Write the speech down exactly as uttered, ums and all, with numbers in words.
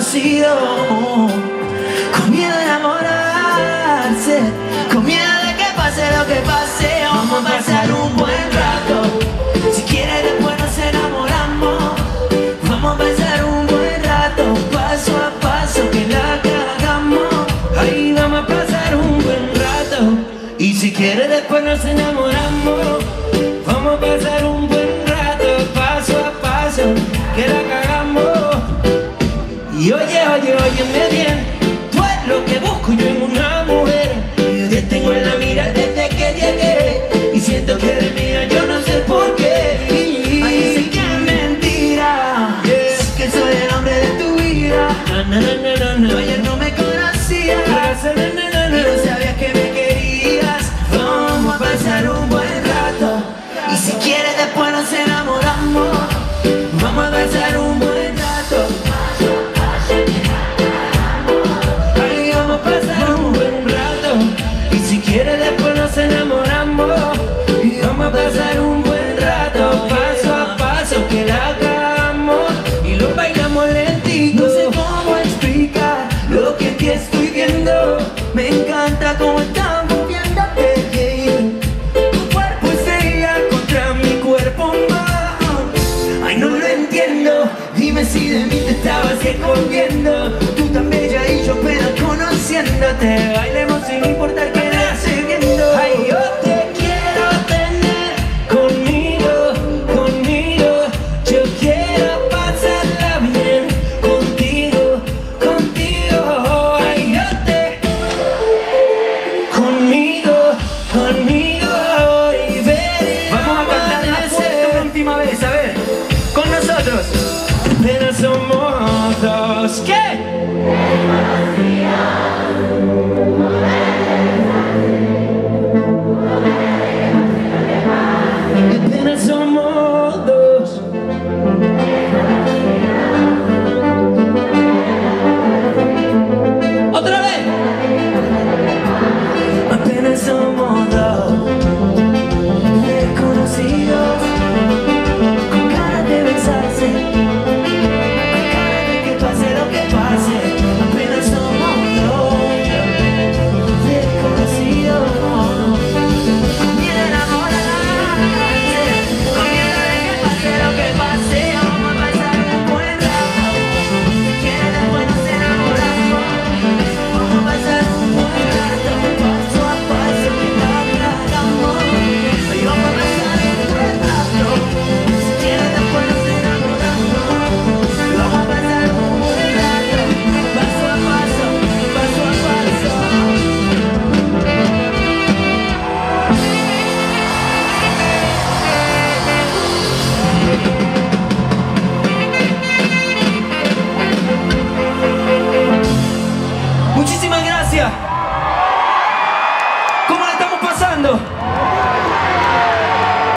desconocido, con miedo a enamorarse, con miedo de que pase lo que pase. Vamos a pasar un buen rato, si quieres después nos enamoramos. Vamos a pasar un buen rato, paso a paso que la cagamos. Ahí vamos a pasar un buen rato, y si quieres después nos enamoramos. Vamos a pasar un buen rato, paso a paso que la cagamos. Y oye, oye, óyeme bien, tú eres lo que busco yo en una mujer. Yo te tengo en la mira desde que llegué, y siento que eres mía, yo no sé por qué. Ay, sé que es mentira, yeah, que soy el hombre de tu vida. No, no, no, no, no, no. Ayer no me conocías, no, no, no, no, y no sabías que me querías. Vamos a pasar un buen rato, y si quieres después nos enamoramos. Vamos a pasar un buen rato. Ahí vamos a pasar un buen rato, y si quieres después nos enamoramos. Y vamos a pasar un buen rato, paso a paso que la hagamos. Y lo bailamos lentito. No sé cómo explicar lo que te estoy viendo. Me encanta cómo estás moviéndote. Tu cuerpo es ella contra mi cuerpo más. Ay, no lo entiendo. Dime si de mí te estabas escondiendo. Tú tan bella y yo apenas conociéndote. Bailemos sin importar que nace viendo. Ay, yo te quiero tener conmigo, conmigo. Yo quiero pasarla bien contigo, contigo. Ay, yo te conmigo, conmigo. Y ver. Vamos a cantar la fuerte última vez, a ver, con nosotros. Apenas somos dos. ¿Qué? Apenas somos dos. Otra vez. Apenas somos dos desconocidos, con ganas de besarse, con ganas de que pase lo que pase. Apenas somos dos desconocidos, con miedo a enamorarse, con miedo de que pase lo que pase. Vamos a pasar un buen rato, si quieres después nos enamoramos. Vamos a pasar un buen rato, paso a paso que la hagamos. Hoy vamos a pasar un buen rato, si quieres después nos enamoramos. Vamos a pasar un buen rato, paso a paso, paso a paso. Muchísimas gracias. ¿Cómo la estamos pasando?